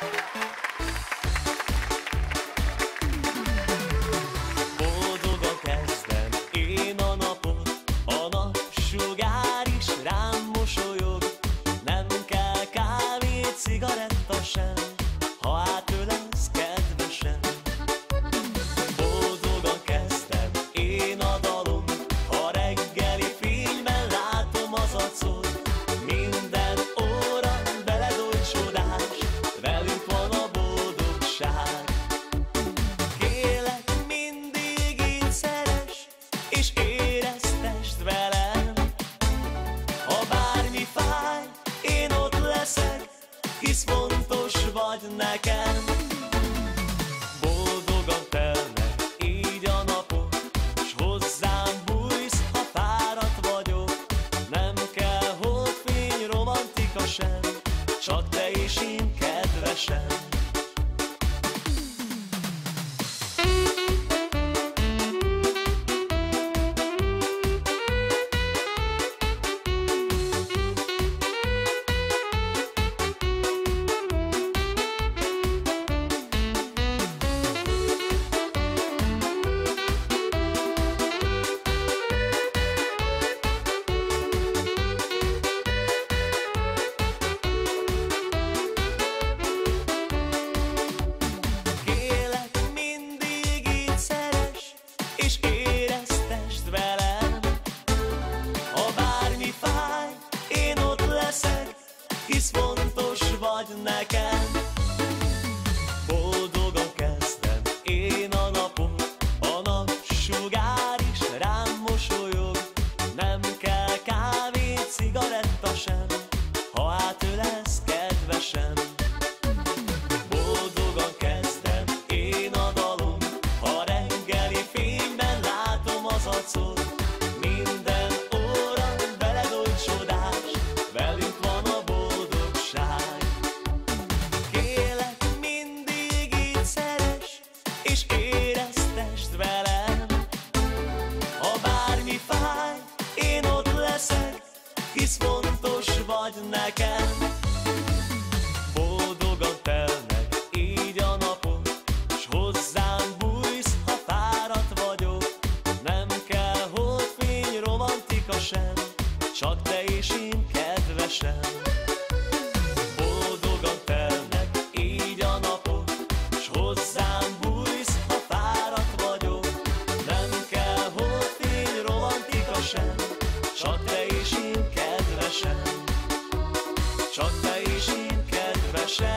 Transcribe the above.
Boldogan kezdem én a napot, a napsugár is rám mosolyog. Nem kell kávé, cigaretta sem, ha átölelsz kedvesen. Boldogan kezdem én a dalom, a reggeli fényben látom az arcod. Minden óra veled oly csodás, velünk van a boldogság. Kérlek, mindig így szeress, és éreztesd velem. Ha bármi fáj, én ott leszek, hisz fontos vagy nekem. Boldogan telnek így a napok, s hozzám bújsz, ha fáradt vagyok. Nem kell holdfény, romantika sem, csak te és én kedvesem. És éreztesd velem. Ha bármi fáj, én ott leszek, hisz fontos vagy nekem. Boldogan kezdem én a napot, a napsugár is rám mosolyog. Nem kell kávé, cigaretta sem, ha átölelsz kedvesem. Boldogan kezdem én a dalom, a reggeli fényben látom az arcod. Minden óra veled oly csodás, velünk van a boldogság. Kérlek, mindig így szeress, és éreztesd velem. Ha bármi fáj, én ott leszek, hisz fontos vagy nekem. Boldogan telnek így a napok, s hozzám bújsz, ha fáradt vagyok. Nem kell holdfény, romantika sem, csak te és én kedvesem. Boldogan telnek így a napok, s hozzám bújsz, ha fáradt vagyok. Nem kell holdfény, romantika sem, csak te és én kedvesem. Csak te és én kedvesem.